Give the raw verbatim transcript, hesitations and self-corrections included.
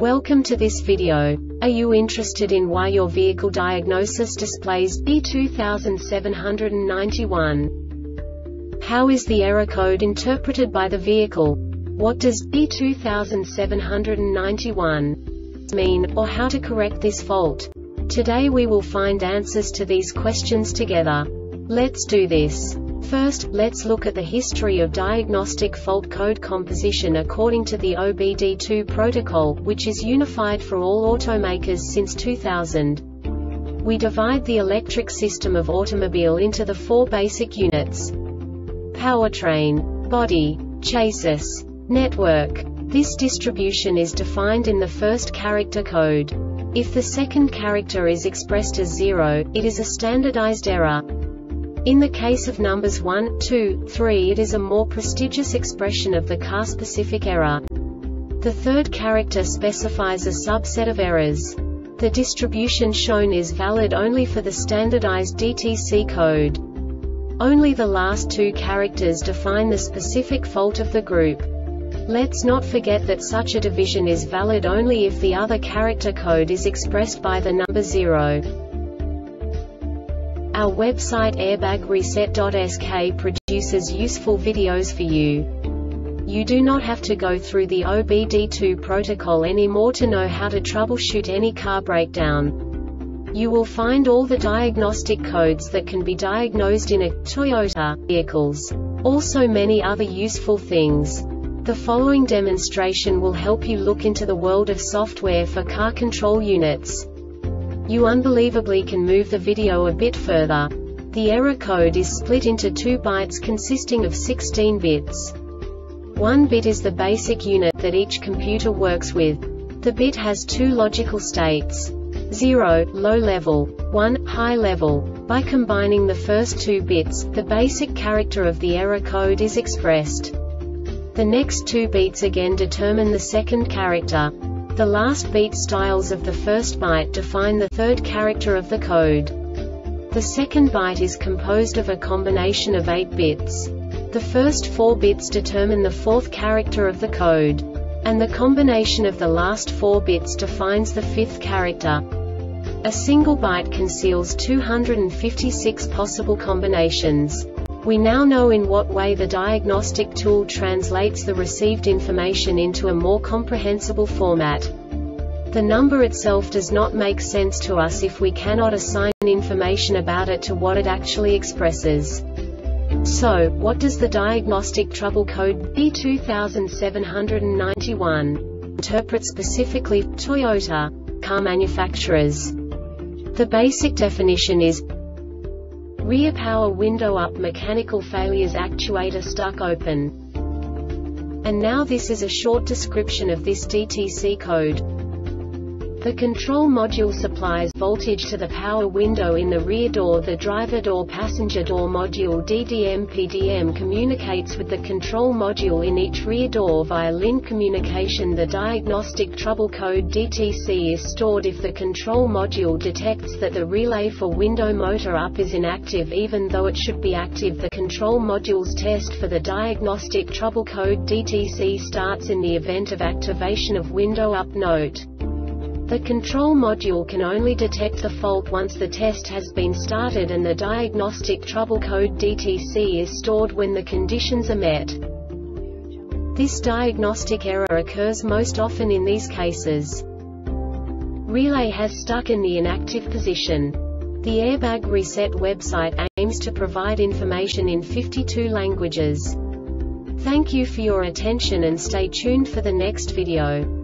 Welcome to this video. Are you interested in why your vehicle diagnosis displays B two seven nine one? How is the error code interpreted by the vehicle? What does B two seven nine one mean, or how to correct this fault? Today we will find answers to these questions together. Let's do this. First, let's look at the history of diagnostic fault code composition according to the O B D two protocol, which is unified for all automakers since two thousand. We divide the electric system of automobile into the four basic units: powertrain, body, chassis, network. This distribution is defined in the first character code. If the second character is expressed as zero, it is a standardized error. In the case of numbers one, two, three, it is a more prestigious expression of the car-specific error. The third character specifies a subset of errors. The distribution shown is valid only for the standardized D T C code. Only the last two characters define the specific fault of the group. Let's not forget that such a division is valid only if the other character code is expressed by the number zero. Our website airbag reset dot S K produces useful videos for you. You do not have to go through the O B D two protocol anymore to know how to troubleshoot any car breakdown. You will find all the diagnostic codes that can be diagnosed in a Toyota vehicles. Also many other useful things. The following demonstration will help you look into the world of software for car control units. You unbelievably can move the video a bit further. The error code is split into two bytes consisting of sixteen bits. One bit is the basic unit that each computer works with. The bit has two logical states: zero, low level, one, high level. By combining the first two bits, the basic character of the error code is expressed. The next two bits again determine the second character. The last beat styles of the first byte define the third character of the code. The second byte is composed of a combination of eight bits. The first four bits determine the fourth character of the code. And the combination of the last four bits defines the fifth character. A single byte conceals two hundred fifty-six possible combinations. We now know in what way the diagnostic tool translates the received information into a more comprehensible format. The number itself does not make sense to us if we cannot assign information about it to what it actually expresses. So, what does the diagnostic trouble code B two seven nine one interpret specifically for Toyota car manufacturers? The basic definition is: rear power window up, mechanical failures, actuator stuck open. And now this is a short description of this D T C code. The control module supplies voltage to the power window in the rear door. The driver door passenger door module D D M P D M communicates with the control module in each rear door via link communication. The diagnostic trouble code D T C is stored if the control module detects that the relay for window motor up is inactive even though it should be active. The control module's test for the diagnostic trouble code D T C starts in the event of activation of window up. Note: the control module can only detect the fault once the test has been started, and the diagnostic trouble code D T C is stored when the conditions are met. This diagnostic error occurs most often in these cases: relay has stuck in the inactive position. The Airbag Reset website aims to provide information in fifty-two languages. Thank you for your attention and stay tuned for the next video.